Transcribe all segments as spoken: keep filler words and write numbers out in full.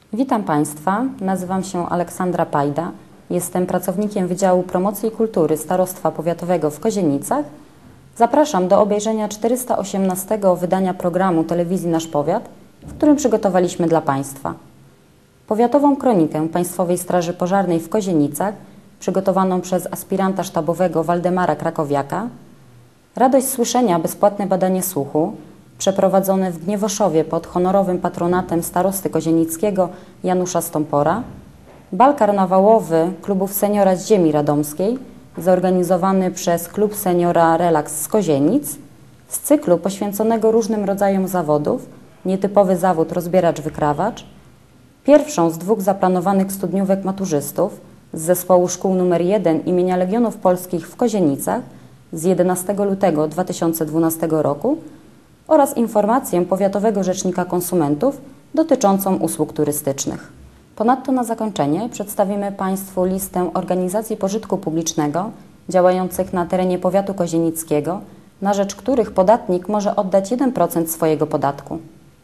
Witam Państwa, nazywam się Aleksandra Pajda, jestem pracownikiem Wydziału Promocji Kultury Starostwa Powiatowego w Kozienicach. Zapraszam do obejrzenia czterysta osiemnastego wydania programu Telewizji Nasz Powiat, w którym przygotowaliśmy dla Państwa powiatową kronikę Państwowej Straży Pożarnej w Kozienicach, przygotowaną przez aspiranta sztabowego Waldemara Krakowiaka, radość słyszenia, bezpłatne badanie słuchu, przeprowadzone w Gniewoszowie pod honorowym patronatem starosty kozienickiego Janusza Stąpora, bal karnawałowy klubów seniora z ziemi radomskiej, zorganizowany przez klub seniora Relaks z Kozienic, z cyklu poświęconego różnym rodzajom zawodów, nietypowy zawód rozbieracz-wykrawacz, pierwszą z dwóch zaplanowanych studniówek maturzystów z zespołu szkół numer jeden imienia Legionów Polskich w Kozienicach z jedenastego lutego dwa tysiące dwunastego roku oraz informację Powiatowego Rzecznika Konsumentów dotyczącą usług turystycznych. Ponadto na zakończenie przedstawimy Państwu listę organizacji pożytku publicznego działających na terenie powiatu kozienickiego, na rzecz których podatnik może oddać jeden procent swojego podatku.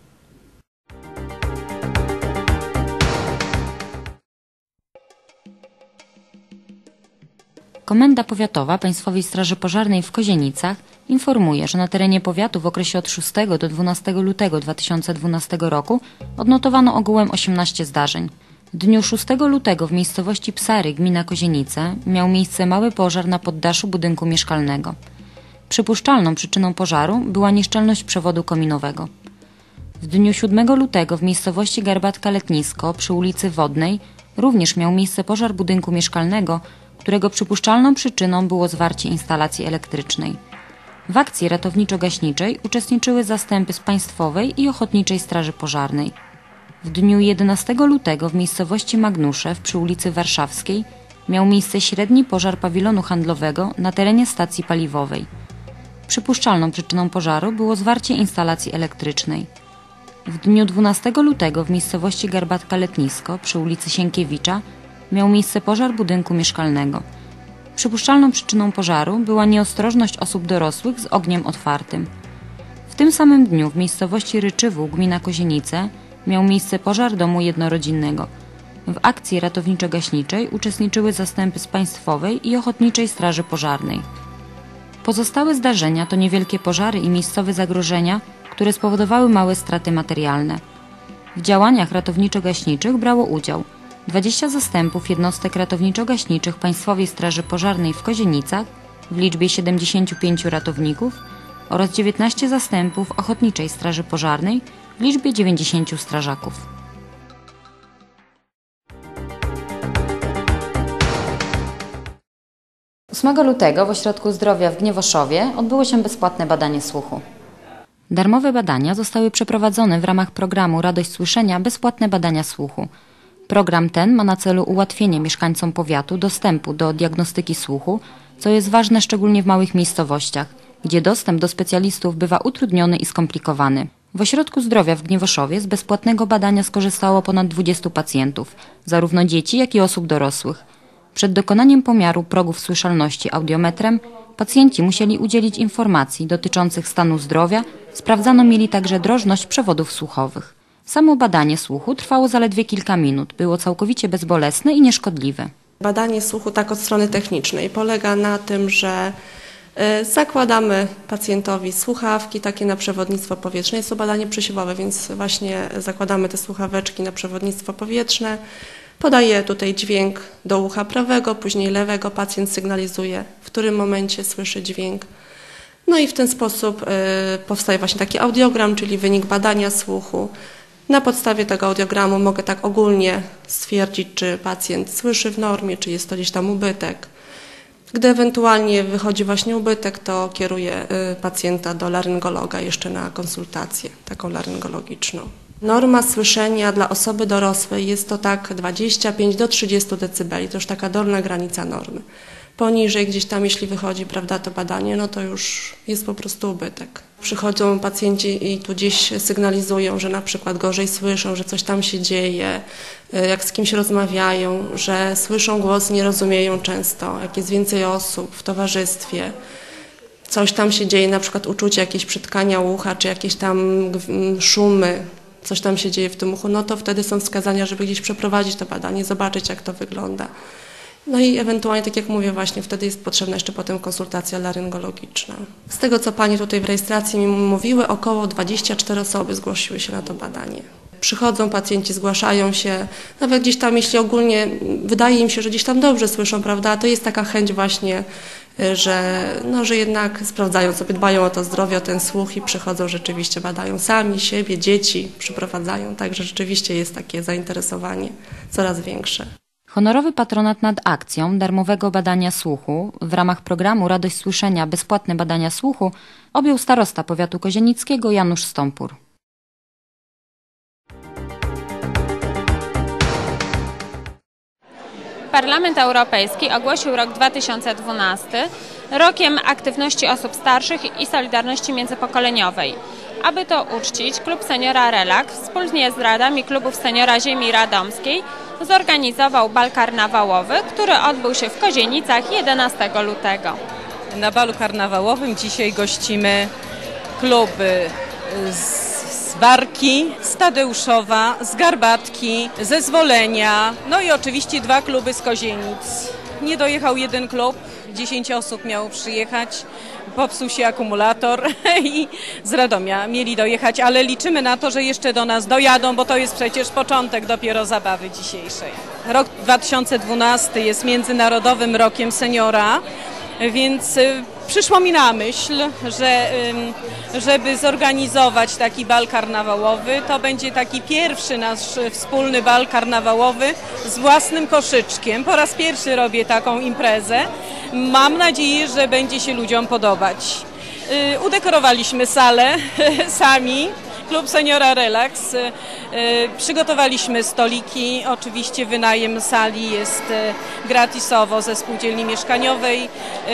Komenda Powiatowa Państwowej Straży Pożarnej w Kozienicach informuje, że na terenie powiatu w okresie od szóstego do dwunastego lutego dwa tysiące dwunastego roku odnotowano ogółem osiemnaście zdarzeń. W dniu szóstego lutego w miejscowości Psary, gmina Kozienice, miał miejsce mały pożar na poddaszu budynku mieszkalnego. Przypuszczalną przyczyną pożaru była nieszczelność przewodu kominowego. W dniu siódmego lutego w miejscowości Garbatka-Letnisko przy ulicy Wodnej również miał miejsce pożar budynku mieszkalnego, którego przypuszczalną przyczyną było zwarcie instalacji elektrycznej. W akcji ratowniczo-gaśniczej uczestniczyły zastępy z Państwowej i Ochotniczej Straży Pożarnej. W dniu jedenastego lutego w miejscowości Magnuszew przy ulicy Warszawskiej miał miejsce średni pożar pawilonu handlowego na terenie stacji paliwowej. Przypuszczalną przyczyną pożaru było zwarcie instalacji elektrycznej. W dniu dwunastego lutego w miejscowości Garbatka-Letnisko przy ulicy Sienkiewicza miał miejsce pożar budynku mieszkalnego. Przypuszczalną przyczyną pożaru była nieostrożność osób dorosłych z ogniem otwartym. W tym samym dniu w miejscowości Ryczywół, gmina Kozienice, miał miejsce pożar domu jednorodzinnego. W akcji ratowniczo-gaśniczej uczestniczyły zastępy z Państwowej i Ochotniczej Straży Pożarnej. Pozostałe zdarzenia to niewielkie pożary i miejscowe zagrożenia, które spowodowały małe straty materialne. W działaniach ratowniczo-gaśniczych brało udział dwadzieścia zastępów jednostek ratowniczo-gaśniczych Państwowej Straży Pożarnej w Kozienicach w liczbie siedemdziesięciu pięciu ratowników oraz dziewiętnaście zastępów Ochotniczej Straży Pożarnej w liczbie dziewięćdziesięciu strażaków. ósmego lutego w Ośrodku Zdrowia w Gniewoszowie odbyło się bezpłatne badanie słuchu. Darmowe badania zostały przeprowadzone w ramach programu Radość Słyszenia Bezpłatne badania słuchu. Program ten ma na celu ułatwienie mieszkańcom powiatu dostępu do diagnostyki słuchu, co jest ważne szczególnie w małych miejscowościach, gdzie dostęp do specjalistów bywa utrudniony i skomplikowany. W Ośrodku Zdrowia w Gniewoszowie z bezpłatnego badania skorzystało ponad dwudziestu pacjentów, zarówno dzieci, jak i osób dorosłych. Przed dokonaniem pomiaru progów słyszalności audiometrem pacjenci musieli udzielić informacji dotyczących stanu zdrowia, sprawdzano mieli także drożność przewodów słuchowych. Samo badanie słuchu trwało zaledwie kilka minut, było całkowicie bezbolesne i nieszkodliwe. Badanie słuchu tak od strony technicznej polega na tym, że zakładamy pacjentowi słuchawki takie na przewodnictwo powietrzne. Jest to badanie przesiewowe, więc właśnie zakładamy te słuchaweczki na przewodnictwo powietrzne. Podaje tutaj dźwięk do ucha prawego, później lewego. Pacjent sygnalizuje, w którym momencie słyszy dźwięk. No i w ten sposób powstaje właśnie taki audiogram, czyli wynik badania słuchu. Na podstawie tego audiogramu mogę tak ogólnie stwierdzić, czy pacjent słyszy w normie, czy jest to gdzieś tam ubytek. Gdy ewentualnie wychodzi właśnie ubytek, to kieruję pacjenta do laryngologa jeszcze na konsultację taką laryngologiczną. Norma słyszenia dla osoby dorosłej jest to tak dwadzieścia pięć do trzydziestu decybeli, to już taka dolna granica normy. Poniżej gdzieś tam, jeśli wychodzi, prawda, to badanie, no to już jest po prostu ubytek. Przychodzą pacjenci i tu gdzieś sygnalizują, że na przykład gorzej słyszą, że coś tam się dzieje, jak z kimś rozmawiają, że słyszą głos, nie rozumieją często, jak jest więcej osób w towarzystwie. Coś tam się dzieje, na przykład uczucie jakieś przytkania ucha, czy jakieś tam szumy, coś tam się dzieje w tym uchu, no to wtedy są wskazania, żeby gdzieś przeprowadzić to badanie, zobaczyć, jak to wygląda. No i ewentualnie, tak jak mówię właśnie, wtedy jest potrzebna jeszcze potem konsultacja laryngologiczna. Z tego, co Pani tutaj w rejestracji mi mówiły, około dwadzieścia cztery osoby zgłosiły się na to badanie. Przychodzą pacjenci, zgłaszają się, nawet gdzieś tam, jeśli ogólnie wydaje im się, że gdzieś tam dobrze słyszą, prawda, to jest taka chęć właśnie, że, no, że jednak sprawdzają sobie, dbają o to zdrowie, o ten słuch i przychodzą rzeczywiście, badają sami siebie, dzieci przyprowadzają, także rzeczywiście jest takie zainteresowanie coraz większe. Honorowy patronat nad akcją darmowego badania słuchu w ramach programu Radość Słyszenia – Bezpłatne badania słuchu objął starosta powiatu kozienickiego Janusz Stąpur. Parlament Europejski ogłosił rok dwa tysiące dwunasty rokiem aktywności osób starszych i solidarności międzypokoleniowej. Aby to uczcić, Klub Seniora Relax wspólnie z radami klubów Seniora Ziemi Radomskiej zorganizował bal karnawałowy, który odbył się w Kozienicach jedenastego lutego. Na balu karnawałowym dzisiaj gościmy kluby z z Warki, z Tadeuszowa, z Garbatki, ze Zwolenia, no i oczywiście dwa kluby z Kozienic. Nie dojechał jeden klub, dziesięć osób miało przyjechać, popsuł się akumulator i z Radomia mieli dojechać, ale liczymy na to, że jeszcze do nas dojadą, bo to jest przecież początek dopiero zabawy dzisiejszej. Rok dwa tysiące dwunasty jest Międzynarodowym Rokiem Seniora, więc przyszło mi na myśl, że żeby zorganizować taki bal karnawałowy, to będzie taki pierwszy nasz wspólny bal karnawałowy z własnym koszyczkiem. Po raz pierwszy robię taką imprezę. Mam nadzieję, że będzie się ludziom podobać. Udekorowaliśmy salę sami. Klub Seniora Relax. Przygotowaliśmy stoliki, oczywiście wynajem sali jest gratisowo ze spółdzielni mieszkaniowej.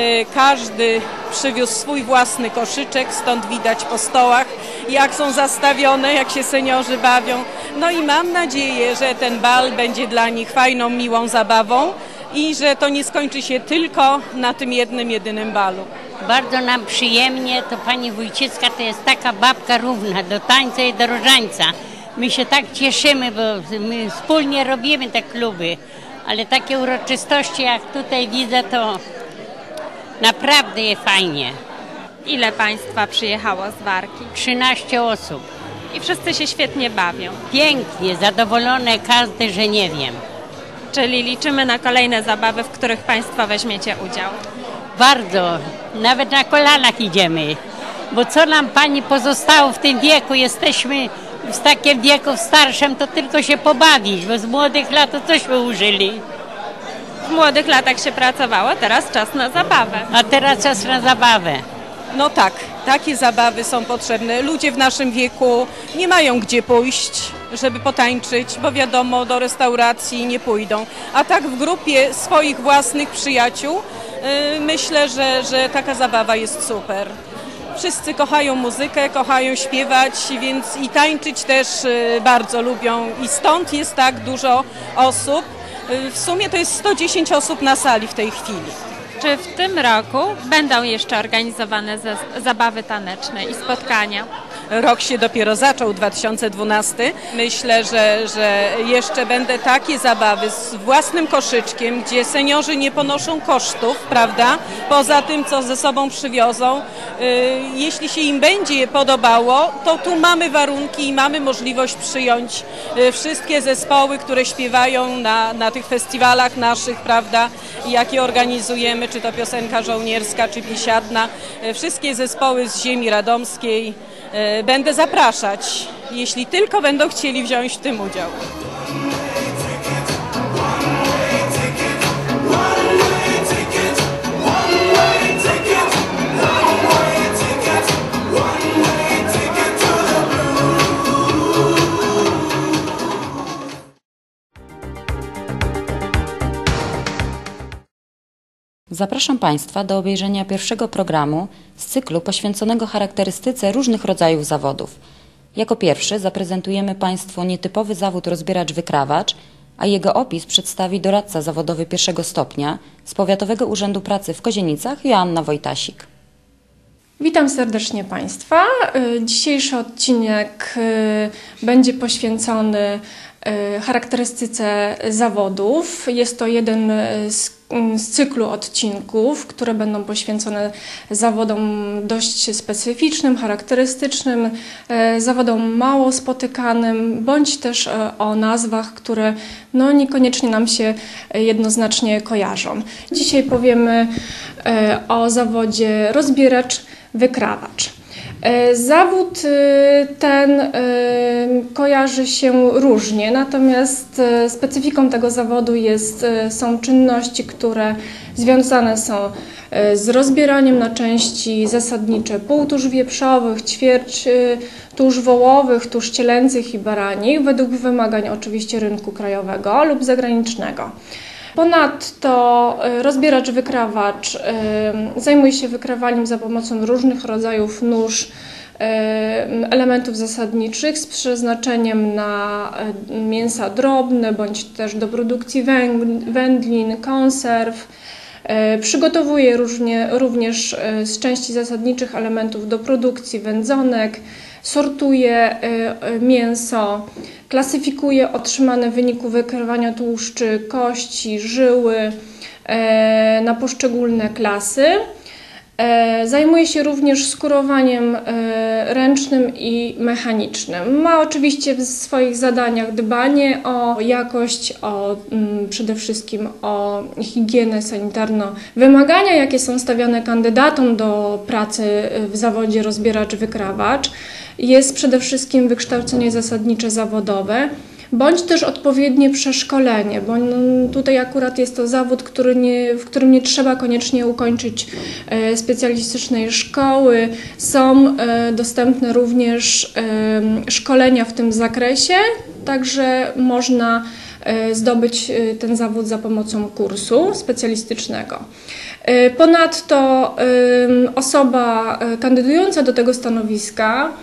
Każdy przywiózł swój własny koszyczek, stąd widać po stołach, jak są zastawione, jak się seniorzy bawią. No i mam nadzieję, że ten bal będzie dla nich fajną, miłą zabawą i że to nie skończy się tylko na tym jednym, jedynym balu. Bardzo nam przyjemnie, to pani Wójcicka to jest taka babka równa do tańca i do różańca. My się tak cieszymy, bo my wspólnie robimy te kluby, ale takie uroczystości jak tutaj widzę, to naprawdę jest fajnie. Ile państwa przyjechało z Warki? trzynaście osób. I wszyscy się świetnie bawią. Pięknie, zadowolone każdy, że nie wiem. Czyli liczymy na kolejne zabawy, w których państwo weźmiecie udział. Bardzo, nawet na kolanach idziemy, bo co nam pani pozostało w tym wieku, jesteśmy w takim wieku starszym, to tylko się pobawić, bo z młodych lat to cośmy użyli. W młodych latach się pracowało, teraz czas na zabawę. A teraz czas na zabawę. No tak, takie zabawy są potrzebne. Ludzie w naszym wieku nie mają gdzie pójść, żeby potańczyć, bo wiadomo, do restauracji nie pójdą. A tak w grupie swoich własnych przyjaciół myślę, że, że taka zabawa jest super. Wszyscy kochają muzykę, kochają śpiewać, więc i tańczyć też bardzo lubią i stąd jest tak dużo osób. W sumie to jest sto dziesięć osób na sali w tej chwili. Czy w tym roku będą jeszcze organizowane zabawy taneczne i spotkania? Rok się dopiero zaczął, dwa tysiące dwunasty. Myślę, że, że jeszcze będą takie zabawy z własnym koszyczkiem, gdzie seniorzy nie ponoszą kosztów, prawda? Poza tym, co ze sobą przywiozą. Jeśli się im będzie podobało, to tu mamy warunki i mamy możliwość przyjąć wszystkie zespoły, które śpiewają na, na tych festiwalach naszych, prawda? Jakie organizujemy, czy to piosenka żołnierska, czy biesiadna. Wszystkie zespoły z ziemi radomskiej będę zapraszać, jeśli tylko będą chcieli wziąć w tym udział. Zapraszam Państwa do obejrzenia pierwszego programu z cyklu poświęconego charakterystyce różnych rodzajów zawodów. Jako pierwszy zaprezentujemy Państwu nietypowy zawód rozbieracz-wykrawacz, a jego opis przedstawi doradca zawodowy pierwszego stopnia z Powiatowego Urzędu Pracy w Kozienicach Joanna Wojtasik. Witam serdecznie Państwa. Dzisiejszy odcinek będzie poświęcony charakterystyce zawodów. Jest to jeden z, z cyklu odcinków, które będą poświęcone zawodom dość specyficznym, charakterystycznym, zawodom mało spotykanym, bądź też o nazwach, które no, niekoniecznie nam się jednoznacznie kojarzą. Dzisiaj powiemy o zawodzie rozbieracz, wykrawacz. Zawód ten kojarzy się różnie, natomiast specyfiką tego zawodu jest, są czynności, które związane są z rozbieraniem na części zasadnicze półtusz wieprzowych, ćwierć tusz wołowych, tusz cielęcych i baranich, według wymagań oczywiście rynku krajowego lub zagranicznego. Ponadto rozbieracz, wykrawacz zajmuje się wykrawaniem za pomocą różnych rodzajów nóż, elementów zasadniczych z przeznaczeniem na mięsa drobne bądź też do produkcji wędlin, konserw. Przygotowuje różnie, również z części zasadniczych elementów do produkcji wędzonek, sortuje mięso, klasyfikuje otrzymane w wyniku wykrywania tłuszczy, kości, żyły na poszczególne klasy. Zajmuje się również skórowaniem ręcznym i mechanicznym. Ma oczywiście w swoich zadaniach dbanie o jakość, o, przede wszystkim o higienę sanitarną. Wymagania, jakie są stawiane kandydatom do pracy w zawodzie rozbieracz-wykrawacz, jest przede wszystkim wykształcenie zasadnicze zawodowe, bądź też odpowiednie przeszkolenie, bo tutaj akurat jest to zawód, który nie, w którym nie trzeba koniecznie ukończyć specjalistycznej szkoły. Są dostępne również szkolenia w tym zakresie, także można zdobyć ten zawód za pomocą kursu specjalistycznego. Ponadto osoba kandydująca do tego stanowiska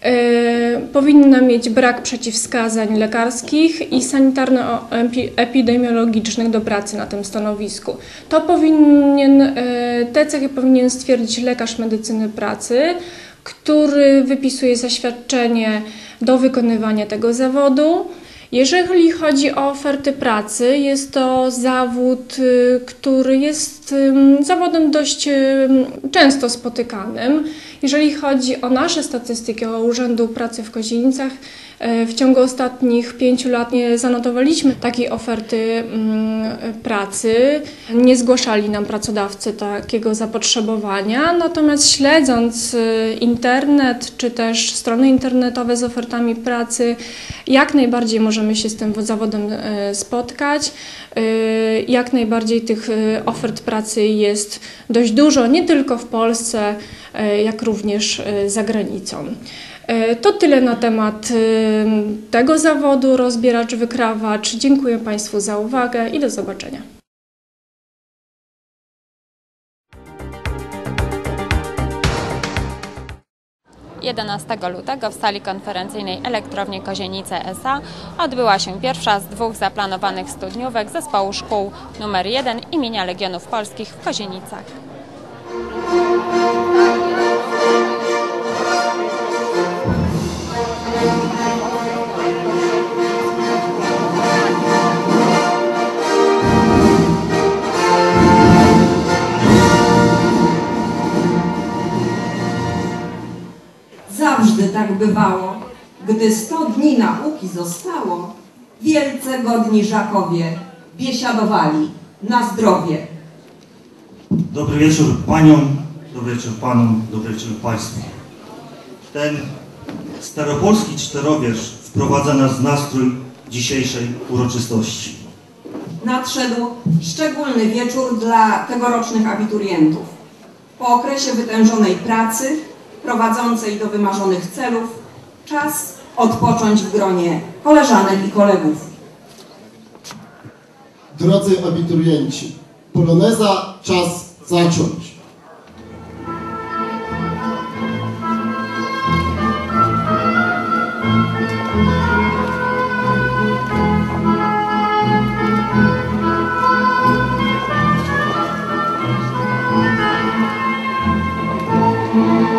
powinna mieć brak przeciwwskazań lekarskich i sanitarno-epidemiologicznych do pracy na tym stanowisku. To powinien, te cechy powinien stwierdzić lekarz medycyny pracy, który wypisuje zaświadczenie do wykonywania tego zawodu. Jeżeli chodzi o oferty pracy, jest to zawód, który jest zawodem dość często spotykanym. Jeżeli chodzi o nasze statystyki o Urzędu Pracy w Kozienicach, w ciągu ostatnich pięciu lat nie zanotowaliśmy takiej oferty pracy. Nie zgłaszali nam pracodawcy takiego zapotrzebowania, natomiast śledząc internet czy też strony internetowe z ofertami pracy, jak najbardziej możemy się z tym zawodem spotkać. Jak najbardziej tych ofert pracy jest dość dużo, nie tylko w Polsce, jak również za granicą. To tyle na temat tego zawodu rozbieracz, wykrawacz. Dziękuję Państwu za uwagę i do zobaczenia. jedenastego lutego w sali konferencyjnej Elektrowni Kozienice S A odbyła się pierwsza z dwóch zaplanowanych studniówek zespołu szkół numer jeden imienia Legionów Polskich w Kozienicach. Zawsze tak bywało, gdy sto dni nauki zostało, wielce godni Żakowie biesiadowali na zdrowie. Dobry wieczór paniom, dobry wieczór panom, dobry wieczór państwu. Ten staropolski czterowiersz wprowadza nas w nastrój dzisiejszej uroczystości. Nadszedł szczególny wieczór dla tegorocznych abiturientów. Po okresie wytężonej pracy, prowadzącej do wymarzonych celów, czas odpocząć w gronie koleżanek i kolegów. Drodzy abiturienci, poloneza czas zacząć. Thank you.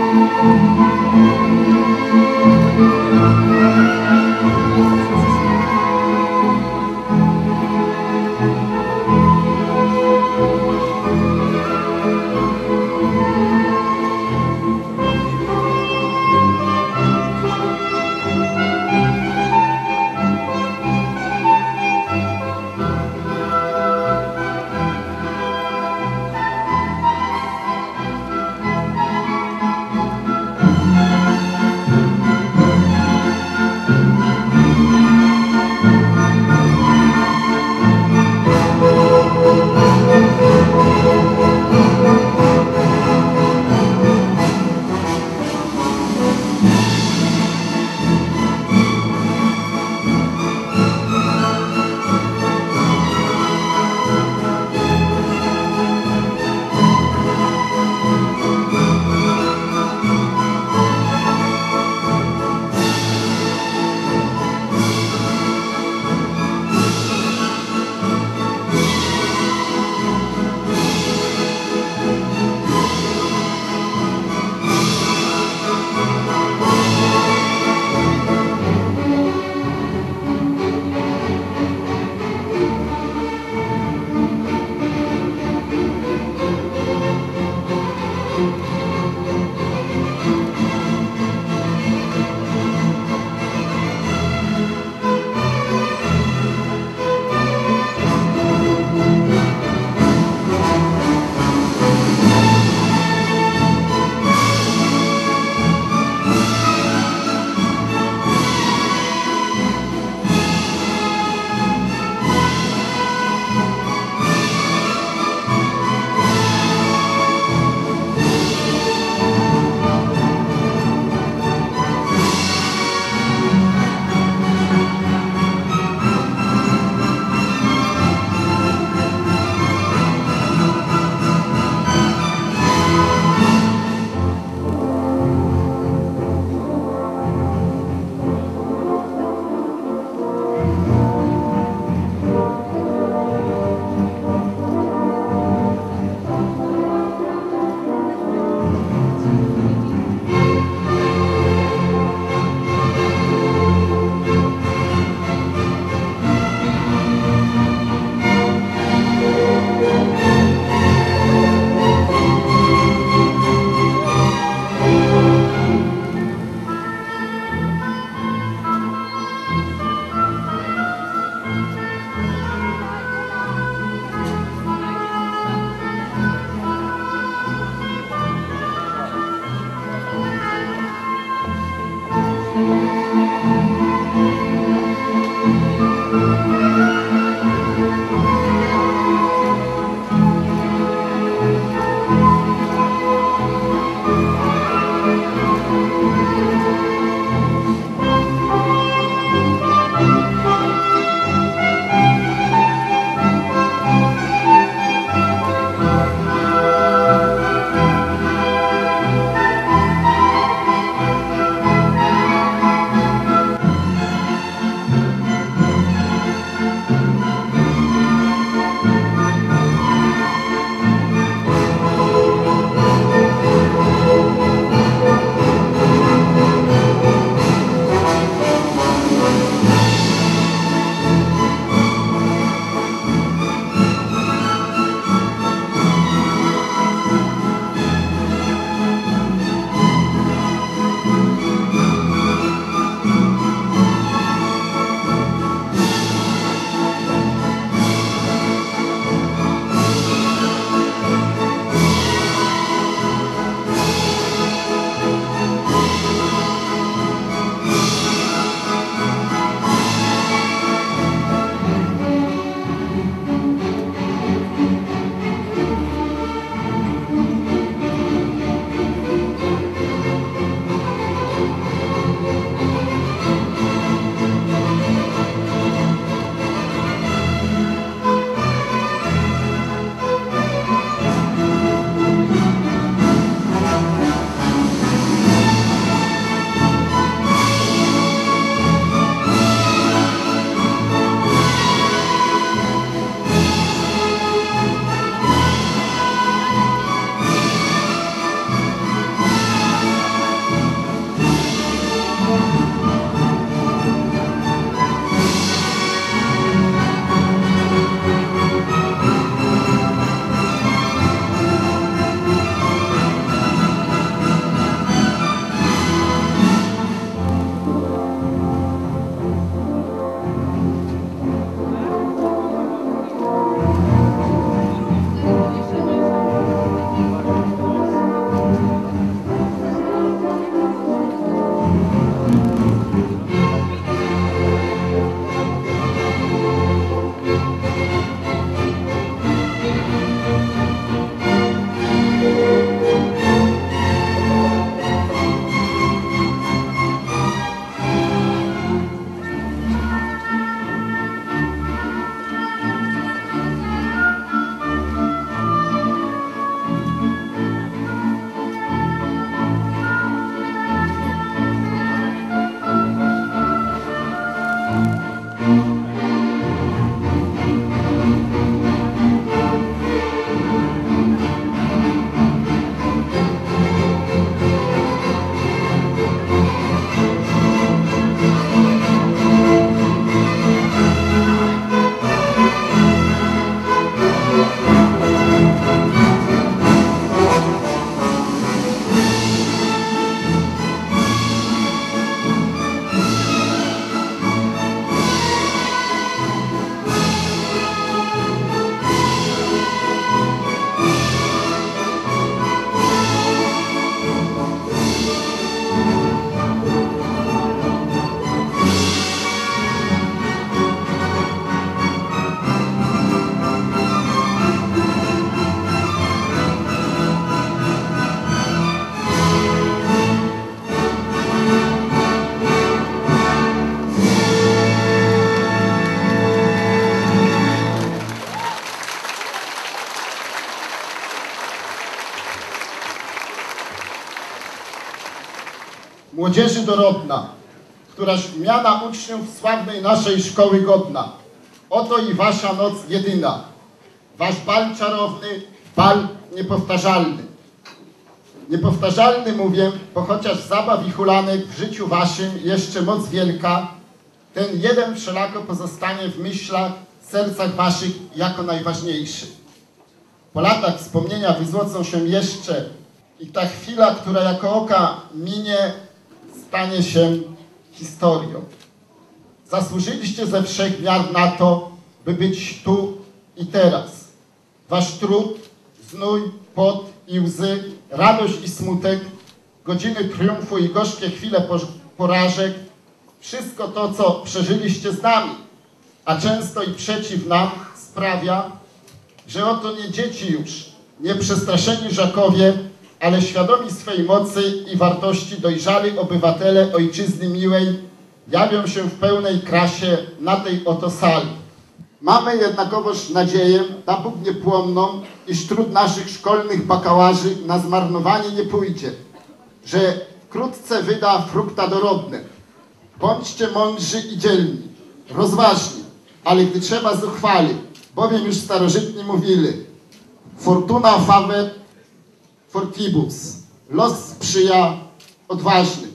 młodzieży dorodna, któraż miana uczniów sławnej naszej szkoły godna. Oto i wasza noc jedyna, wasz bal czarowny, bal niepowtarzalny. Niepowtarzalny mówię, bo chociaż zabaw i hulanek w życiu waszym jeszcze moc wielka, ten jeden wszelako pozostanie w myślach, sercach waszych jako najważniejszy. Po latach wspomnienia wyzłocą się jeszcze i ta chwila, która jako oka minie, stanie się historią. Zasłużyliście ze wszech miar na to, by być tu i teraz. Wasz trud, znój, pot i łzy, radość i smutek, godziny triumfu i gorzkie chwile porażek, wszystko to, co przeżyliście z nami, a często i przeciw nam, sprawia, że oto nie dzieci już, nie przestraszeni żakowie, ale świadomi swej mocy i wartości dojrzali obywatele ojczyzny miłej jawią się w pełnej krasie na tej oto sali. Mamy jednakowoż nadzieję, na Bóg niepłomną, iż trud naszych szkolnych bakałarzy na zmarnowanie nie pójdzie, że wkrótce wyda frukta dorodne. Bądźcie mądrzy i dzielni, rozważni, ale gdy trzeba zuchwali, bowiem już starożytni mówili: fortuna favet fortibus, los sprzyja odważnym.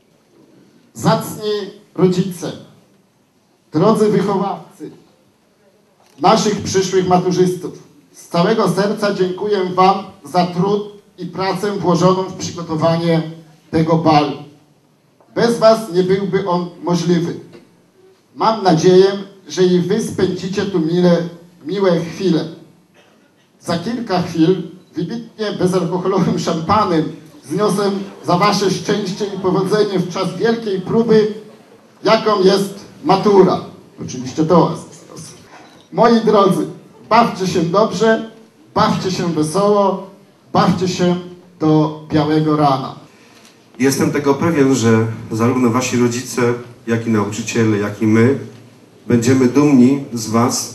Zacni rodzice, drodzy wychowawcy, naszych przyszłych maturzystów, z całego serca dziękuję wam za trud i pracę włożoną w przygotowanie tego balu. Bez was nie byłby on możliwy. Mam nadzieję, że i wy spędzicie tu mile, miłe chwile. Za kilka chwil wybitnie bezalkoholowym szampanem zniosę za wasze szczęście i powodzenie w czas wielkiej próby, jaką jest matura. Oczywiście to was. Moi drodzy, bawcie się dobrze, bawcie się wesoło, bawcie się do białego rana. Jestem tego pewien, że zarówno wasi rodzice, jak i nauczyciele, jak i my będziemy dumni z was,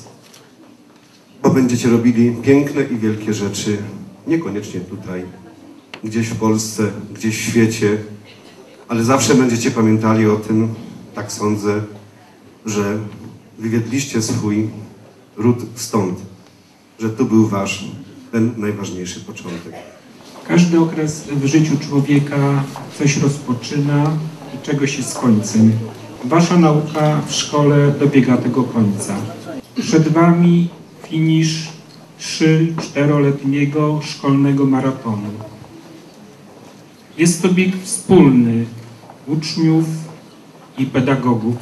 bo będziecie robili piękne i wielkie rzeczy, niekoniecznie tutaj, gdzieś w Polsce, gdzieś w świecie, ale zawsze będziecie pamiętali o tym, tak sądzę, że wywiedliście swój ród stąd, że tu był wasz, ten najważniejszy początek. Każdy okres w życiu człowieka coś rozpoczyna i czegoś jest końcem. Wasza nauka w szkole dobiega tego końca. Przed wami finisz trzy-czteroletniego szkolnego maratonu. Jest to bieg wspólny uczniów i pedagogów.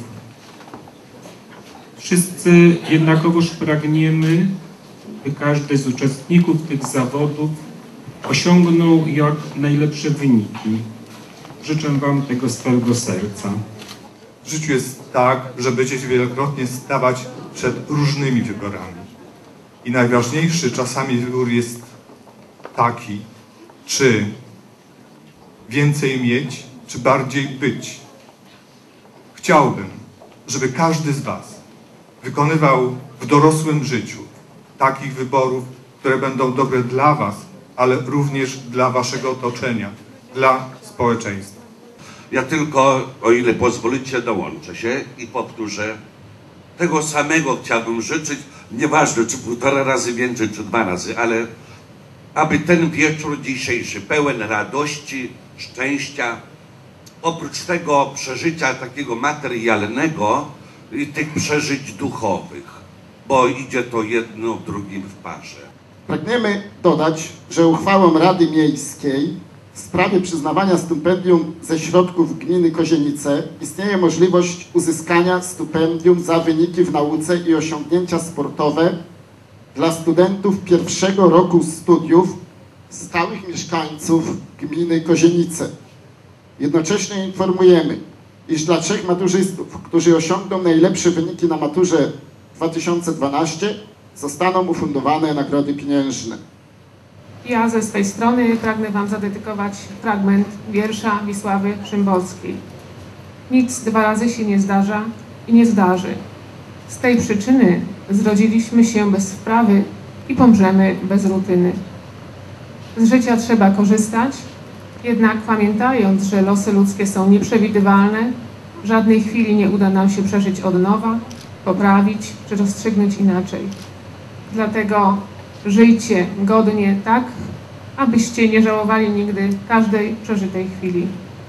Wszyscy jednakowoż pragniemy, by każdy z uczestników tych zawodów osiągnął jak najlepsze wyniki. Życzę wam tego z całego serca. W życiu jest tak, że będziecie się wielokrotnie stawać przed różnymi wyborami. I najważniejszy czasami wybór jest taki, czy więcej mieć, czy bardziej być. Chciałbym, żeby każdy z was wykonywał w dorosłym życiu takich wyborów, które będą dobre dla was, ale również dla waszego otoczenia, dla społeczeństwa. Ja tylko, o ile pozwolicie, dołączę się i powtórzę. Tego samego chciałbym życzyć, nieważne czy półtora razy więcej, czy dwa razy, ale aby ten wieczór dzisiejszy pełen radości, szczęścia, oprócz tego przeżycia takiego materialnego i tych przeżyć duchowych, bo idzie to jedno w drugim w parze. Pragniemy dodać, że uchwałą Rady Miejskiej w sprawie przyznawania stypendium ze środków gminy Kozienice istnieje możliwość uzyskania stypendium za wyniki w nauce i osiągnięcia sportowe dla studentów pierwszego roku studiów stałych mieszkańców gminy Kozienice. Jednocześnie informujemy, iż dla trzech maturzystów, którzy osiągną najlepsze wyniki na maturze dwa tysiące dwunastej, zostaną ufundowane nagrody pieniężne. Ja ze swej strony pragnę wam zadedykować fragment wiersza Wisławy Szymborskiej. Nic dwa razy się nie zdarza i nie zdarzy. Z tej przyczyny zrodziliśmy się bez wprawy i pomrzemy bez rutyny. Z życia trzeba korzystać Jednak pamiętając, że losy ludzkie są nieprzewidywalne, w żadnej chwili nie uda nam się przeżyć od nowa, poprawić czy rozstrzygnąć inaczej. Dlatego żyjcie godnie tak, abyście nie żałowali nigdy każdej przeżytej chwili.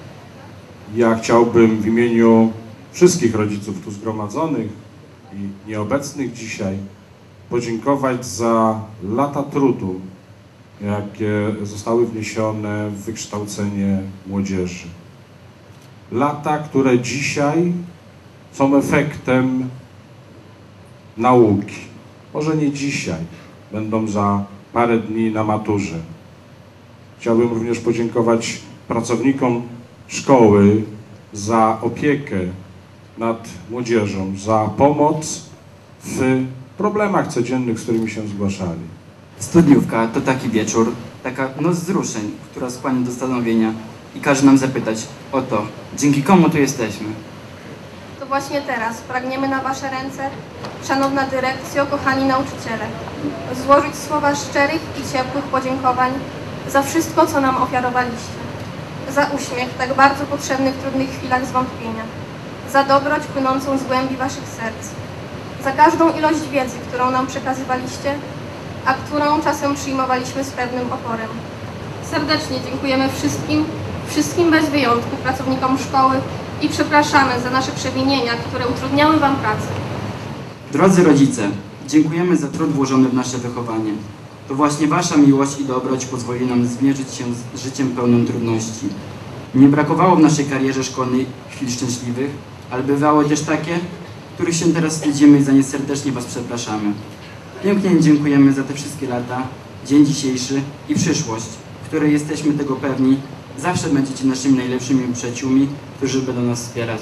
Ja chciałbym w imieniu wszystkich rodziców tu zgromadzonych i nieobecnych dzisiaj podziękować za lata trudu, jakie zostały wniesione w wykształcenie młodzieży. Lata, które dzisiaj są efektem nauki. Może nie dzisiaj, będą za parę dni na maturze. Chciałbym również podziękować pracownikom szkoły za opiekę nad młodzieżą, za pomoc w problemach codziennych, z którymi się zgłaszali. Studniówka to taki wieczór, taka noc wzruszeń, która skłania do zastanowienia i każe nam zapytać o to, dzięki komu tu jesteśmy. To właśnie teraz pragniemy na Wasze ręce, szanowna dyrekcjo, kochani nauczyciele, złożyć słowa szczerych i ciepłych podziękowań za wszystko, co nam ofiarowaliście. Za uśmiech w tak bardzo potrzebnych w trudnych chwilach zwątpienia. Za dobroć płynącą z głębi Waszych serc. Za każdą ilość wiedzy, którą nam przekazywaliście, a którą czasem przyjmowaliśmy z pewnym oporem. Serdecznie dziękujemy wszystkim, wszystkim bez wyjątku pracownikom szkoły i przepraszamy za nasze przewinienia, które utrudniały Wam pracę. Drodzy rodzice, dziękujemy za trud włożony w nasze wychowanie. To właśnie Wasza miłość i dobroć pozwoli nam zmierzyć się z życiem pełnym trudności. Nie brakowało w naszej karierze szkolnej chwil szczęśliwych, ale bywały też takie, których się teraz wstydzimy i za nie serdecznie Was przepraszamy. Pięknie dziękujemy za te wszystkie lata, dzień dzisiejszy i przyszłość, w której jesteśmy tego pewni. Zawsze będziecie naszymi najlepszymi przyjaciółmi, którzy będą nas wspierać.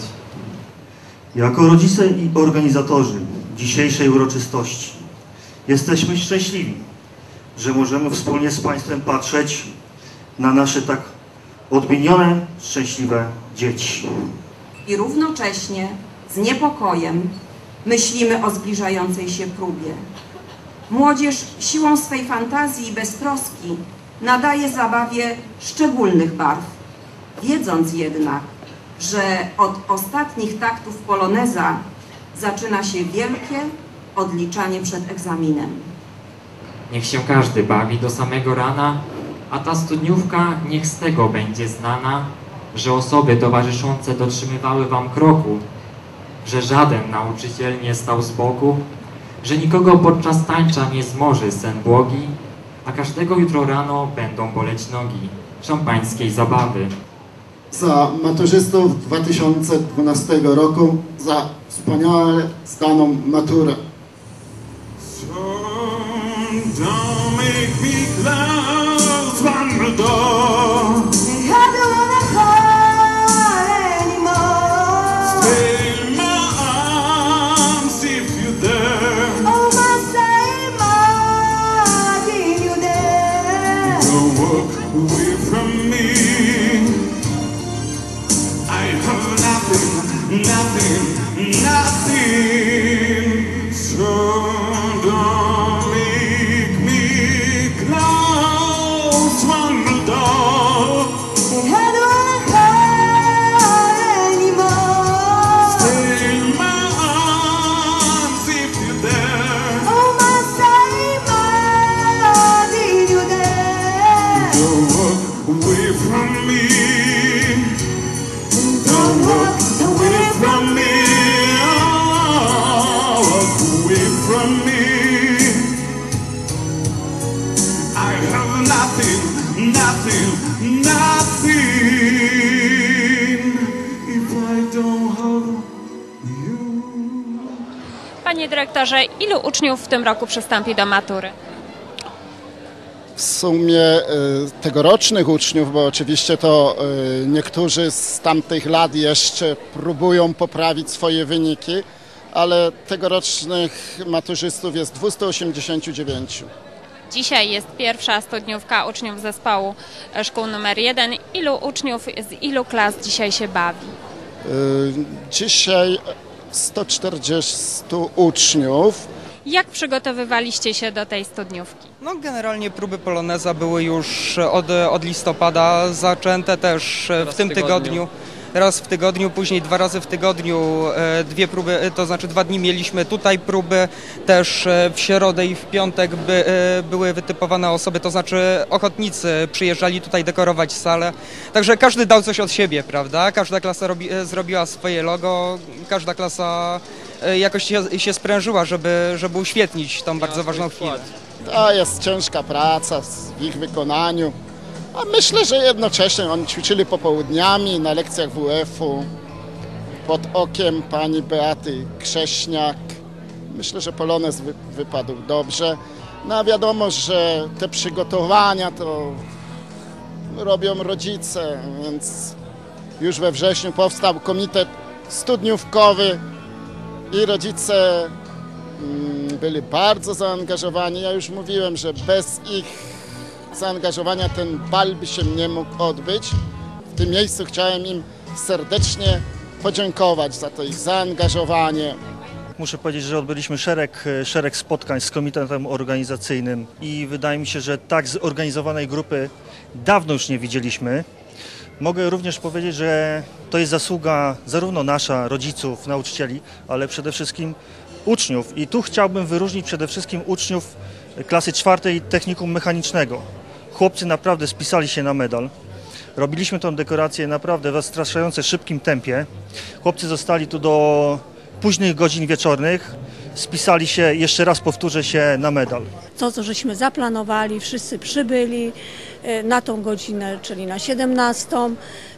Jako rodzice i organizatorzy dzisiejszej uroczystości jesteśmy szczęśliwi, że możemy wspólnie z Państwem patrzeć na nasze tak odmienione, szczęśliwe dzieci. I równocześnie z niepokojem myślimy o zbliżającej się próbie. Młodzież siłą swej fantazji i beztroski nadaje zabawie szczególnych barw, wiedząc jednak, że od ostatnich taktów poloneza zaczyna się wielkie odliczanie przed egzaminem. Niech się każdy bawi do samego rana, a ta studniówka niech z tego będzie znana, że osoby towarzyszące dotrzymywały Wam kroku, że żaden nauczyciel nie stał z boku, że nikogo podczas tańca nie zmoży sen błogi, a każdego jutro rano będą boleć nogi szampańskiej zabawy. Za maturzystów dwa tysiące dwunastego roku, za wspaniale zdaną maturę. Don't make me close one door. I don't wanna call anymore. Stay in my arms if you're there. Oh, my Simon, if you're there. Don't walk away from me. I have nothing, nothing, nothing. So don't make me close one door. I don't wanna call anymore. Stay in my arms if you're there. Oh, my Simon, if you're there. Don't walk away from me. Don't walk away from me. Oh, walk away from me. I have nothing, nothing, nothing if I don't have you. Panie dyrektorze, ilu uczniów w tym roku przystąpi do matury? W sumie y, tegorocznych uczniów, bo oczywiście to y, niektórzy z tamtych lat jeszcze próbują poprawić swoje wyniki, ale tegorocznych maturzystów jest dwieście osiemdziesiąt dziewięć. Dzisiaj jest pierwsza studniówka uczniów zespołu szkół numer jeden. Ilu uczniów z ilu klas dzisiaj się bawi? Y, dzisiaj sto czterdzieści uczniów Jak przygotowywaliście się do tej studniówki? No generalnie próby poloneza były już od, od listopada zaczęte też w tym tygodniu. Raz w tygodniu, później dwa razy w tygodniu, dwie próby, to znaczy dwa dni mieliśmy tutaj próby, też w środę i w piątek by, były wytypowane osoby, to znaczy ochotnicy przyjeżdżali tutaj dekorować salę, także każdy dał coś od siebie, prawda? Każda klasa robi, zrobiła swoje logo, każda klasa jakoś się, się sprężyła, żeby, żeby uświetnić tą bardzo ważną chwilę. To jest ciężka praca w ich wykonaniu. A myślę, że jednocześnie oni ćwiczyli popołudniami na lekcjach W F-u pod okiem pani Beaty Krześniak. Myślę, że polonez wy, wypadł dobrze. No a wiadomo, że te przygotowania to robią rodzice, więc już we wrześniu powstał komitet studniówkowy i rodzice byli bardzo zaangażowani. Ja już mówiłem, że bez ich zaangażowania ten bal by się nie mógł odbyć. W tym miejscu chciałem im serdecznie podziękować za to ich zaangażowanie. Muszę powiedzieć, że odbyliśmy szereg, szereg spotkań z komitetem organizacyjnym i wydaje mi się, że tak zorganizowanej grupy dawno już nie widzieliśmy. Mogę również powiedzieć, że to jest zasługa zarówno nasza, rodziców, nauczycieli, ale przede wszystkim uczniów. I tu chciałbym wyróżnić przede wszystkim uczniów klasy czwartej technikum mechanicznego. Chłopcy naprawdę spisali się na medal. Robiliśmy tę dekorację naprawdę w zastraszająco szybkim tempie. Chłopcy zostali tu do późnych godzin wieczornych. Spisali się, jeszcze raz powtórzę się, na medal. To, co żeśmy zaplanowali, wszyscy przybyli na tą godzinę, czyli na siedemnastą.